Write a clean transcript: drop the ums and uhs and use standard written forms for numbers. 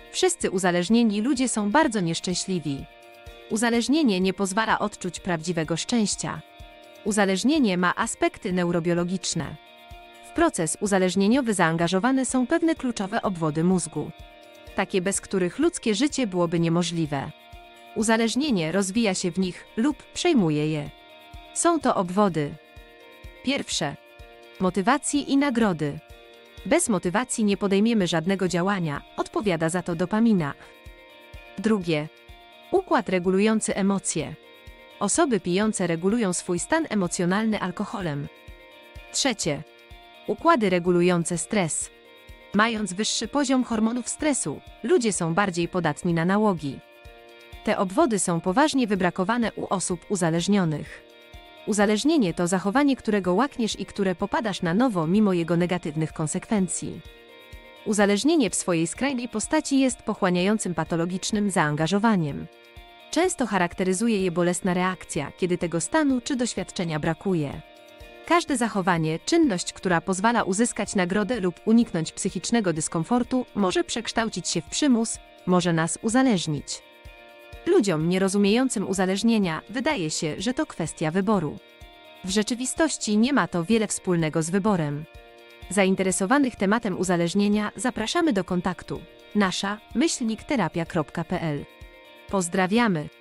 Wszyscy uzależnieni ludzie są bardzo nieszczęśliwi. Uzależnienie nie pozwala odczuć prawdziwego szczęścia. Uzależnienie ma aspekty neurobiologiczne. W proces uzależnieniowy zaangażowane są pewne kluczowe obwody mózgu, takie bez których ludzkie życie byłoby niemożliwe. Uzależnienie rozwija się w nich lub przejmuje je. Są to obwody. Pierwsze. Motywacji i nagrody. Bez motywacji nie podejmiemy żadnego działania, odpowiada za to dopamina. Drugie. Układ regulujący emocje. Osoby pijące regulują swój stan emocjonalny alkoholem. Trzecie. Układy regulujące stres. Mając wyższy poziom hormonów stresu, ludzie są bardziej podatni na nałogi. Te obwody są poważnie wybrakowane u osób uzależnionych. Uzależnienie to zachowanie, którego łakniesz i które popadasz na nowo mimo jego negatywnych konsekwencji. Uzależnienie w swojej skrajnej postaci jest pochłaniającym patologicznym zaangażowaniem. Często charakteryzuje je bolesna reakcja, kiedy tego stanu czy doświadczenia brakuje. Każde zachowanie, czynność, która pozwala uzyskać nagrodę lub uniknąć psychicznego dyskomfortu, może przekształcić się w przymus, może nas uzależnić. Ludziom nierozumiejącym uzależnienia wydaje się, że to kwestia wyboru. W rzeczywistości nie ma to wiele wspólnego z wyborem. Zainteresowanych tematem uzależnienia zapraszamy do kontaktu. nasza _terapia.pl. Pozdrawiamy!